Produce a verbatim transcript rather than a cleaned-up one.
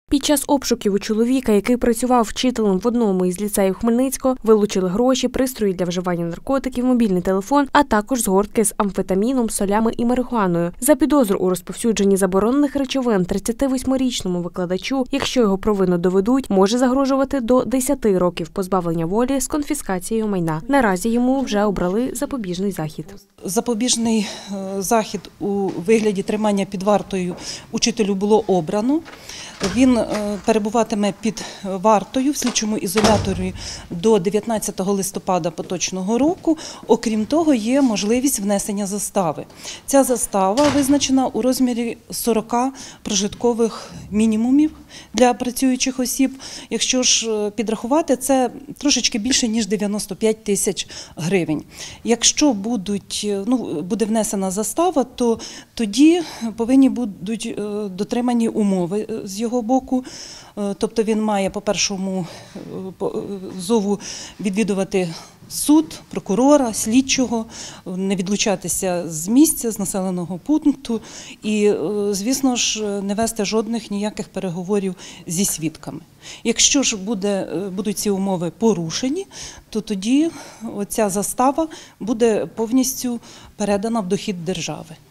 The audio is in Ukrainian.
Під час обшуків у чоловіка, який працював вчителем в одному із ліцеїв Хмельницького, вилучили гроші, пристрої для вживання наркотиків, мобільний телефон, а також згортки з амфетаміном, солями і марихуаною. За підозру у розповсюдженні заборонених речовин тридцятивосьмирічному викладачу, якщо його провину доведуть, може загрожувати до десяти років позбавлення волі з конфіскацією майна. Наразі йому вже обрали запобіжний захід. Запобіжний захід у вигляді тримання під вартою учителю було обрано. Він перебуватиме під вартою в слідчому ізоляторі до дев'ятнадцятого листопада поточного року. Окрім того, є можливість внесення застави. Ця застава визначена у розмірі сорока прожиткових мінімумів для працюючих осіб. Якщо ж підрахувати, це трошечки більше, ніж дев'яносто п'ять тисяч гривень. Якщо будуть, ну, буде внесена застава, то тоді повинні будуть дотримані умови з його боку. Тобто він має по першому зову відвідувати суд, прокурора, слідчого, не відлучатися з місця, з населеного пункту і, звісно ж, не вести жодних ніяких переговорів зі свідками. Якщо ж буде, будуть ці умови порушені, то тоді оця застава буде повністю передана в дохід держави.